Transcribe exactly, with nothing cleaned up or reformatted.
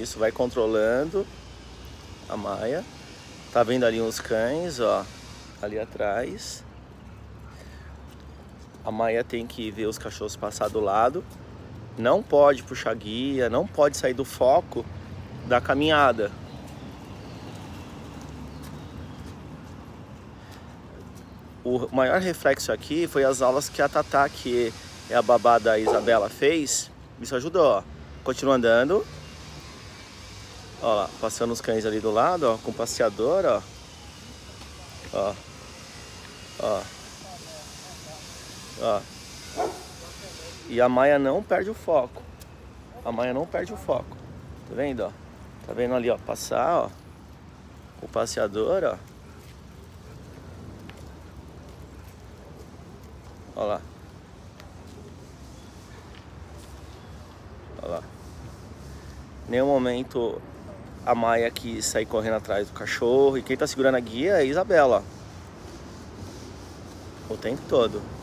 Isso, vai controlando a Maia. Tá vendo ali uns cães, ó, ali atrás. A Maia tem que ver os cachorros passar do lado. Não pode puxar guia, não pode sair do foco da caminhada. O maior reflexo aqui foi as aulas que a Tatá, que é a babá da Isabela, fez. Isso ajudou, ó. Continua andando. Ó lá, passando os cães ali do lado, ó, com o passeador, ó. Ó. Ó. Ó. E a Maia não perde o foco. A Maia não perde o foco. Tá vendo, ó? Tá vendo ali, ó, passar, ó. O passeador, ó. Ó lá. Ó lá. Em nenhum momento a Maia quis sair correndo atrás do cachorro. E quem tá segurando a guia é a Isabela. O tempo todo.